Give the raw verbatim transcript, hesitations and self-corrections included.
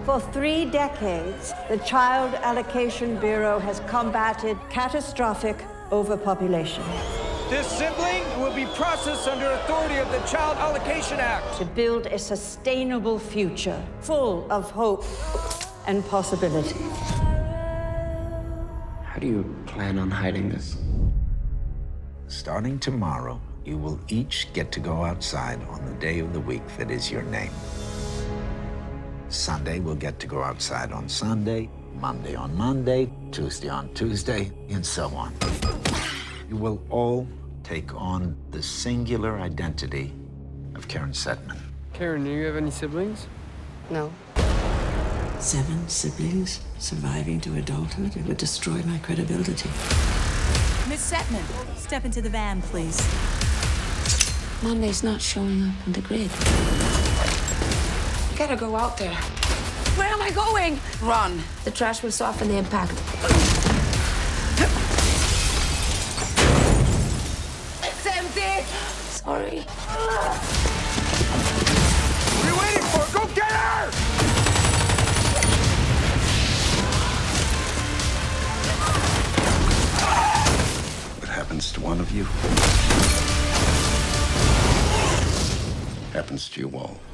For three decades, the Child Allocation Bureau has combated catastrophic overpopulation. This sibling will be processed under authority of the Child Allocation Act. To build a sustainable future full of hope and possibility. How do you plan on hiding this? Starting tomorrow, you will each get to go outside on the day of the week that is your name. Sunday will get to go outside on Sunday, Monday on Monday, Tuesday on Tuesday, and so on. You will all take on the singular identity of Karen Sedman. Karen, do you have any siblings? No. Seven siblings surviving to adulthood? It would destroy my credibility. Miss Sedman, step into the van, please. Monday's not showing up on the grid. Gotta go out there. Where am I going? Run. The trash will soften the impact. It's empty. Sorry. What are you waiting for? Go get her! What happens to one of you happens to you all.